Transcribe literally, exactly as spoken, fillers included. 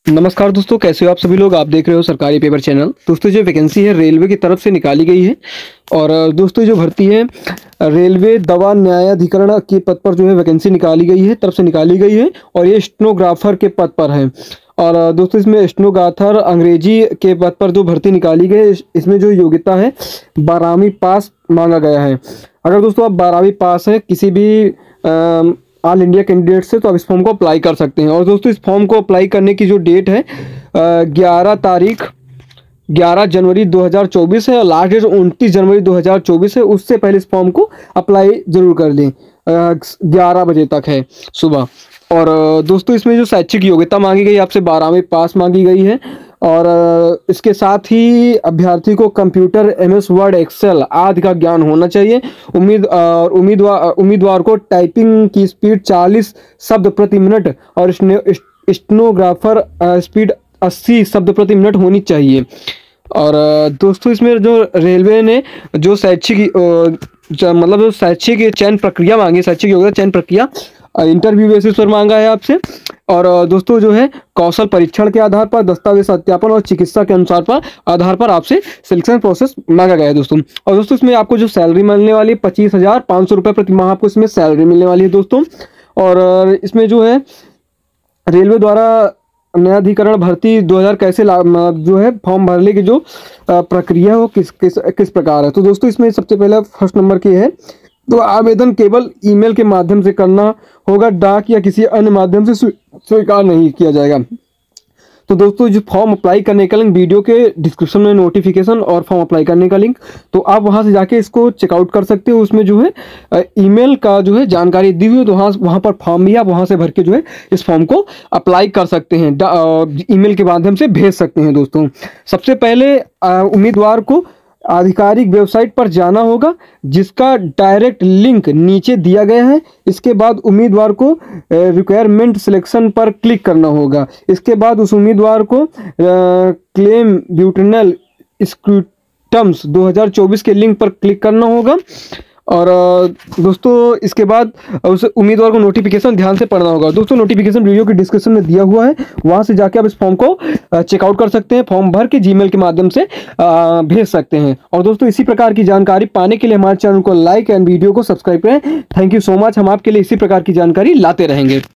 नमस्कार दोस्तों, कैसे हो आप सभी लोग। आप देख रहे हो सरकारी पेपर चैनल। दोस्तों जो वैकेंसी है रेलवे की तरफ से निकाली गई है और दोस्तों जो भर्ती है रेलवे दवा न्यायाधिकरण के पद पर जो है वैकेंसी निकाली गई है, तरफ से निकाली गई है और ये स्टेनोग्राफर के पद पर है। और दोस्तों इसमें स्टेनोग्राफर अंग्रेजी के पद पर जो भर्ती निकाली गई है, इसमें जो योग्यता है बारहवीं पास मांगा गया है। अगर दोस्तों आप बारहवीं पास हैं किसी भी आ, ऑल इंडिया कैंडिडेट से, तो आप इस फॉर्म को अप्लाई कर सकते हैं। और दोस्तों इस फॉर्म को अप्लाई करने की जो डेट है ग्यारह तारीख ग्यारह जनवरी दो हज़ार चौबीस है और लास्ट डेट उनतीस जनवरी दो हज़ार चौबीस है। उससे पहले इस फॉर्म को अप्लाई जरूर कर लें। ग्यारह बजे तक है सुबह। और दोस्तों इसमें जो शैक्षिक योग्यता मांगी गई आपसे बारहवीं पास मांगी गई है और इसके साथ ही अभ्यर्थी को कंप्यूटर, एमएस वर्ड, एक्सेल आदि का ज्ञान होना चाहिए। उम्मीद और उम्मीदवार उम्मीदवार को टाइपिंग की स्पीड चालीस शब्द प्रति मिनट और स्टेनोग्राफर स्पीड अस्सी शब्द प्रति मिनट होनी चाहिए। और दोस्तों इसमें जो रेलवे ने जो शैक्षिक मतलब जो शैक्षिक चयन प्रक्रिया मांगी, शैक्षिक योग्यता चयन प्रक्रिया इंटरव्यू बेसिस पर मांगा है आपसे। और दोस्तों जो है कौशल परीक्षण के आधार पर, दस्तावेज सत्यापन और चिकित्सा के अनुसार पर आधार पर आपसे सिलेक्शन प्रोसेस मांगा गया है दोस्तों। और दोस्तों इसमें आपको जो सैलरी मिलने वाली है पच्चीस हजार पाँच सौ रुपये प्रति माह आपको इसमें सैलरी मिलने वाली है दोस्तों। और इसमें जो है रेलवे द्वारा न्यायाधिकरण भर्ती दो हज़ार कैसे जो है फॉर्म भरने की जो प्रक्रिया है वो किस किस किस प्रकार है। तो दोस्तों इसमें सबसे पहले फर्स्ट नंबर की है, तो आवेदन केवल ईमेल के माध्यम से करना होगा, डाक या किसी अन्य माध्यम से स्वीकार नहीं किया जाएगा। तो दोस्तों जो फॉर्म अप्लाई करने का लिंक वीडियो के डिस्क्रिप्शन में नोटिफिकेशन और फॉर्म अप्लाई करने का लिंक, तो आप वहां से जाके इसको चेकआउट कर सकते हो। उसमें जो है ईमेल का जो है जानकारी दी हुई है, तो वहाँ वहाँ पर फॉर्म भी आप वहाँ से भर के जो है इस फॉर्म को अप्लाई कर सकते हैं, ईमेल के माध्यम से भेज सकते हैं दोस्तों। सबसे पहले उम्मीदवार को आधिकारिक वेबसाइट पर जाना होगा जिसका डायरेक्ट लिंक नीचे दिया गया है। इसके बाद उम्मीदवार को रिक्वायरमेंट सिलेक्शन पर क्लिक करना होगा। इसके बाद उस उम्मीदवार को क्लेम ब्यूटेनल स्क्रूटम्स दो हज़ार चौबीस के लिंक पर क्लिक करना होगा। और दोस्तों इसके बाद उस उम्मीदवार को नोटिफिकेशन ध्यान से पढ़ना होगा। दोस्तों नोटिफिकेशन वीडियो के डिस्क्रिप्शन में दिया हुआ है, वहां से जाके आप इस फॉर्म को चेकआउट कर सकते हैं, फॉर्म भर के जीमेल के माध्यम से भेज सकते हैं। और दोस्तों इसी प्रकार की जानकारी पाने के लिए हमारे चैनल को लाइक एंड वीडियो को सब्सक्राइब करें। Thank you so much. हम आपके लिए इसी प्रकार की जानकारी लाते रहेंगे।